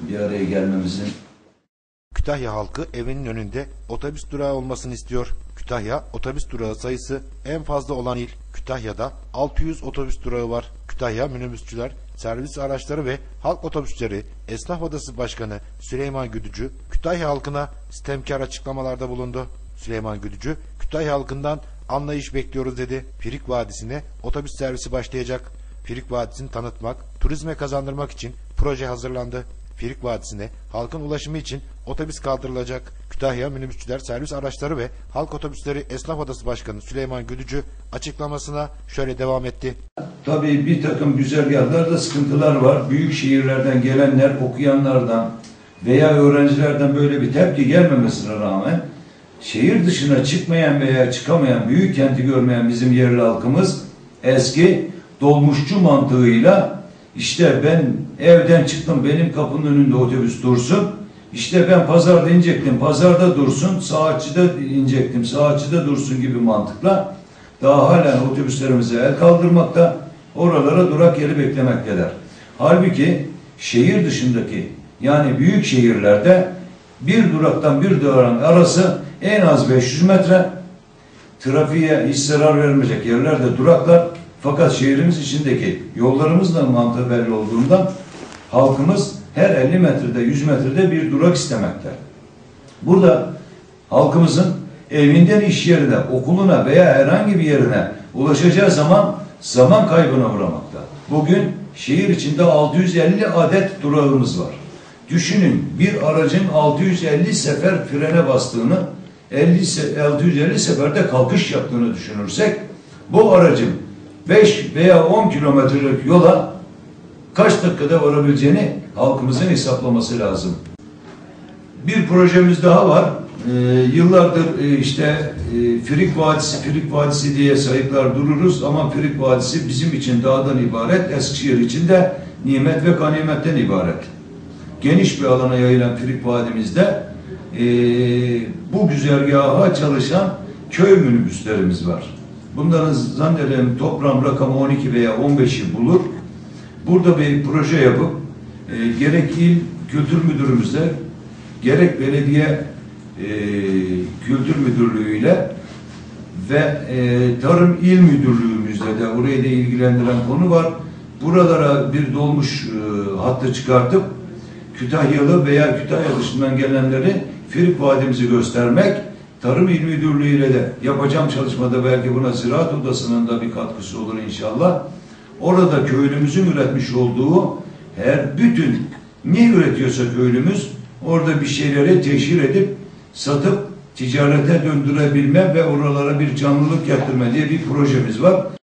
bir araya gelmemizin. Kütahya halkı evinin önünde otobüs durağı olmasını istiyor. Kütahya otobüs durağı sayısı en fazla olan il. Kütahya'da 600 otobüs durağı var. Kütahya Minibüsçüler, Servis Araçları ve Halk Otobüsleri Esnaf Odası Başkanı Süleyman Güdücü, Kütahya halkına sistemkar açıklamalarda bulundu. Süleyman Güdücü, Kütahya halkından anlayış bekliyoruz dedi. Firik Vadisi'ne otobüs servisi başlayacak. Firik Vadisi'ni tanıtmak, turizme kazandırmak için proje hazırlandı. Firik Vadisi'ne halkın ulaşımı için otobüs kaldırılacak. Kütahya Minibüsçüler, Servis Araçları ve Halk Otobüsleri Esnaf Odası Başkanı Süleyman Güdücü açıklamasına şöyle devam etti. Tabii bir takım güzergahlarda sıkıntılar var. Büyük şehirlerden gelenler, okuyanlardan veya öğrencilerden böyle bir tepki gelmemesine rağmen şehir dışına çıkmayan veya çıkamayan, büyük kenti görmeyen bizim yerli halkımız eski dolmuşçu mantığıyla işte ben evden çıktım, benim kapının önünde otobüs dursun. İşte ben pazarda inecektim, pazarda dursun. Saatçıda inecektim, saatçıda dursun gibi mantıkla daha halen otobüslerimize el kaldırmakta, oralara durak yeri beklemekteler. Halbuki şehir dışındaki yani büyük şehirlerde bir duraktan bir durak arası en az 500 metre. Trafiğe hiç zarar vermeyecek yerlerde duraklar. Fakat şehrimiz içindeki yollarımızla mantığı belli olduğundan halkımız her 50 metrede 100 metrede bir durak istemekte. Burada halkımızın evinden iş yerine, okuluna veya herhangi bir yerine ulaşacağı zaman kaybına uğramakta. Bugün şehir içinde 650 adet durağımız var. Düşünün bir aracın 650 sefer frene bastığını, 650 seferde kalkış yaptığını düşünürsek bu aracın 5 veya 10 kilometrelik yola kaç dakikada varabileceğini halkımızın hesaplaması lazım. Bir projemiz daha var. Yıllardır Firik Vadisi diye sayıklar dururuz ama Firik Vadisi bizim için dağdan ibaret, Eskişehir için de nimet ve ganimetten ibaret. Geniş bir alana yayılan Firik Vadimizde bu güzergaha çalışan köy minibüslerimiz var. Bunların zannederim toplam rakamı 12 veya 15'i bulur. Burada bir proje yapıp gerek il kültür müdürümüzle gerek belediye kültür müdürlüğüyle ve tarım il müdürlüğümüzle de orayı da ilgilendiren konu var. Buralara bir dolmuş hattı çıkartıp Kütahyalı veya Kütahya dışından gelenleri Firik Vadimizi göstermek, Tarım İl Müdürlüğü ile de yapacağım çalışmada belki buna Ziraat Odası'nın da bir katkısı olur inşallah. Orada köylümüzün üretmiş olduğu bütün ne üretiyorsa köylümüz orada bir şeyleri teşhir edip satıp ticarete döndürebilme ve oralara bir canlılık getirme diye bir projemiz var.